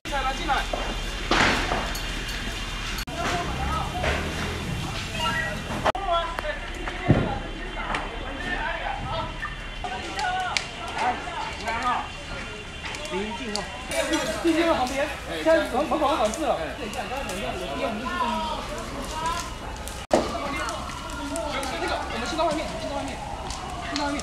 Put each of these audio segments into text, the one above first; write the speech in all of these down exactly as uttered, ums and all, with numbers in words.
菜拿进来。离近哦，地进旁边，现在门门口要管制了。等一下，刚才等一下，因为我们这是。 那个，我们先到外面，先到外面，先到外面。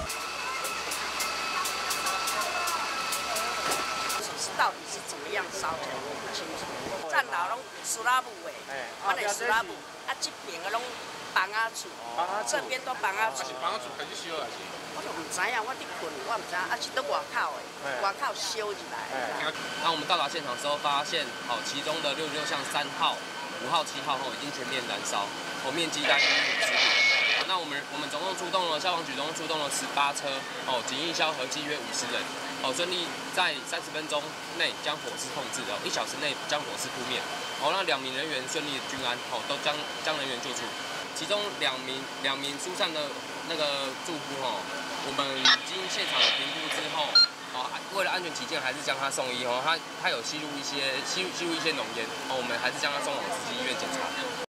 到底是怎么样烧起来，我不清楚。站楼拢苏拉布的，我哋苏拉布，啊这边个拢房仔厝，这边都房仔厝。 是房仔厝开始烧还是？ 我都唔知影，我伫困，我唔知影，啊是伫外口的，外口烧起来。 那我们到达现场的时候，发现哦，其中的六十六巷三号、五号、七号哦已经全面燃烧，哦面积大约五十平。那我们我们总共出动了消防局总共出动了十八车，哦，警役消合计约五十人，哦，顺利在三十分钟内将火势控制，哦，一小时内将火势扑灭，哦，那两名人员顺利均安，哦，都将将人员救出，其中两名两名疏散的那个住户，哦，我们经现场评估之后，哦，为了安全起见，还是将他送医，哦，他他有吸入一些吸吸入一些浓烟，哦，我们还是将他送往慈济医院检查。